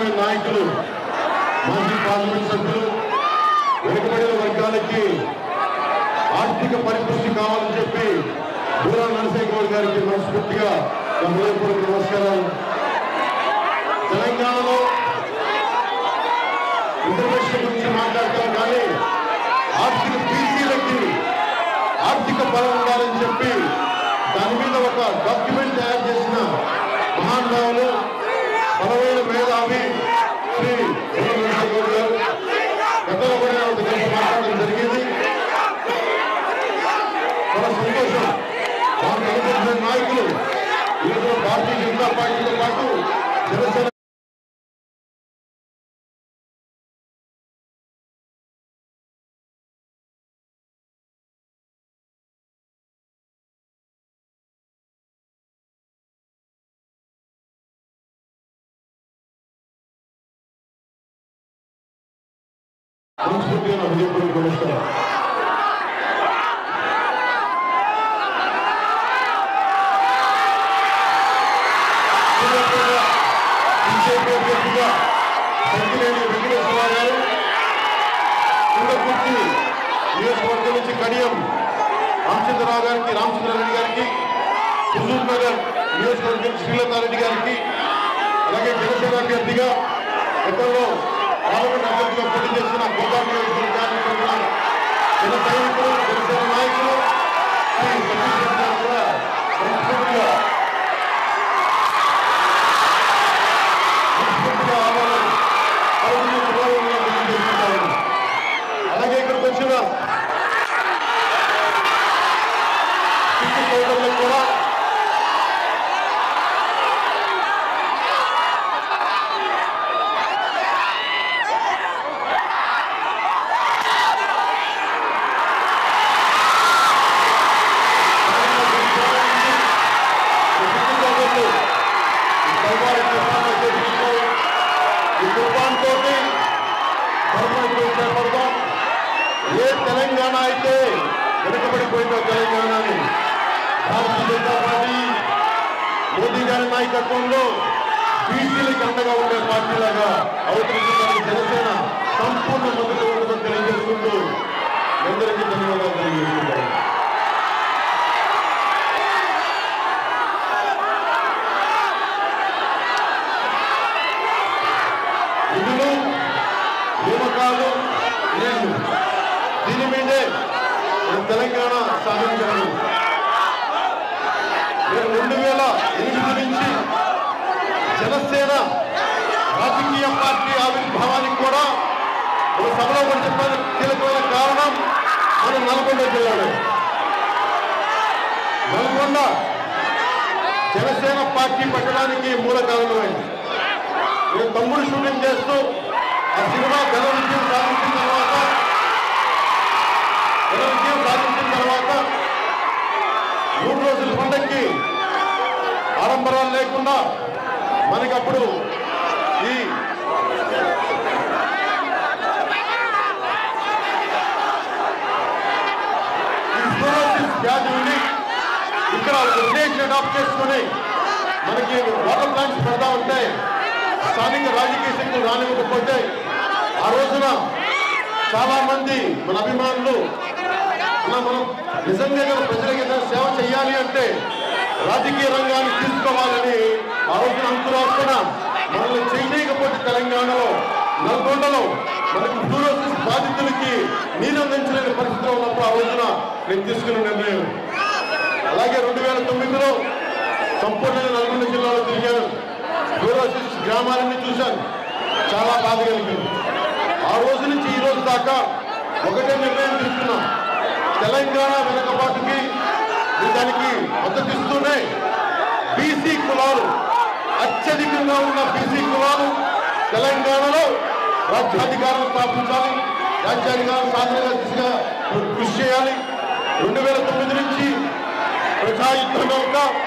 కీలకమైన నాయకులు మాజీ పార్లమెంట్ సభ్యులు వెనుకబడిన వర్గాలకి ఆర్థిక పరిపుష్టి కావాలని చెప్పి బూరా నరసింహగౌడ్ గారికి మనస్ఫూర్తిగా హృదయపూర్వక నమస్కారాలు. తెలంగాణలో రిజర్వేషన్ గురించి మాట్లాడతాం కానీ ఆర్థిక బీసీలకి ఆర్థిక బలం ఉండాలని చెప్పి దాని మీద ఒక డాక్యుమెంట్ తయారు చేసిన మహానుభావులు బలమైన మేధావి శ్రీ నరసింహగౌడ్ గారు గతంలో కూడా మాట్లాడడం జరిగింది. చాలా సంతోషం. మాకు అనుకుంటున్న నాయకులు ఈరోజు భారతీయ జనతా పార్టీతో పాటు జనసేన మనస్ఫూర్తిగా హృదయపూర్వక నమస్కారం. బీజేపీ అభ్యర్థిగా సంకినేని వెంకటేశ్వరరావు గారు, కుండకుర్తి నియోజకవర్గం నుంచి కడియం రామచంద్రరావు గారికి, రామచంద్రారెడ్డి గారికి, హుజూర్ నగర్ నియోజకవర్గం శ్రీలతారెడ్డి గారికి, అలాగే జనసేన అభ్యర్థిగా గతంలో పార్లమెంట్ అభ్యర్థిగా పోటీ చేసిన గోదావరి నియోజకవర్గానికి చెందిన జన సైనికులు, జనసేన నాయకులు శ్రీ సతీష్ రెడ్డి గారు కూడా మనస్ఫూర్తిగా అలాగే ఇక్కడికి వచ్చిన సిక్కు సోదరులకు కూడా ఏ తెలంగాణ అయితే వెనుకబడిపోయిన తెలంగాణని భారతీయ జనతా పార్టీ మోదీ గారి నాయకత్వంలో బీసీలకు అండగా ఉండే పార్టీలాగా అవతరించడానికి జనసేన సంపూర్ణ మద్దతు ఉండదని తెలియజేసుకుంటూ అందరికీ ధన్యవాదాలు తెలియజేస్తున్నాను. నిధులు, నియామకాలు లేదు. దీని మీదే తెలంగాణ సాధించారు. 2008 నుంచి జనసేన రాజకీయ పార్టీ ఆవిర్భావానికి కూడా ఒక సభలో కూడా చెప్పారు. కీలకమైన కారణం మన నల్గొండ జిల్లాలో. నల్గొండ జనసేన పార్టీ పెట్టడానికి మూల కారణమైంది. నేను తమ్ముడు షూటింగ్ చేస్తూ ఆ సినిమా ఘన విజయం సాధించిన తర్వాత 3 రోజుల పండక్కి ఆడంబరాలు లేకుండా మనకప్పుడు ఈ వ్యాధుల్ని ఇక్కడ విదేశీ అడాప్ట్ చేసుకుని మనకి వాటర్ ప్లాంట్స్ పెడతా ఉంటే స్థానిక రాజకీయ శక్తులు రానివ్వకపోతే ఆ రోజున చాలా మంది మన అభిమానులు మనం నిజంగా ప్రజలకు ఏదైనా సేవ చేయాలి అంటే రాజకీయ రంగాన్ని తీసుకోవాలని ఆ రోజున అంకురాస్తున్న మనల్ని చేయలేకపోతే తెలంగాణలో నల్గొండలో మనకు ఫ్లూరోసిస్ బాధితులకి నీరు అందించలేని పరిస్థితిలో ఉన్నప్పుడు ఆ రోజున నేను తీసుకున్న నిర్ణయం. అలాగే 2009లో సంపూర్ణంగా నల్గొండ జిల్లాలో తిరిగాను. ఫ్లూరోసిస్ గ్రామాలన్నీ చూశాను. చాలా బాధ కలిగింది. ఆ రోజు నుంచి ఈ రోజు దాకా ఒకటే నిర్ణయం తీసుకున్నాం. తెలంగాణ వెనుకబాటుకి దానికి మద్దతిస్తూనే బీసీ కులాలు, అత్యధికంగా ఉన్న బీసీ కులాలు తెలంగాణలో రాజ్యాధికారం స్థాపించాలి, రాజ్యాధికారం సాధన దిశగా కృషి చేయాలి. 2009 నుంచి ప్రజాయుద్ధం యొక్క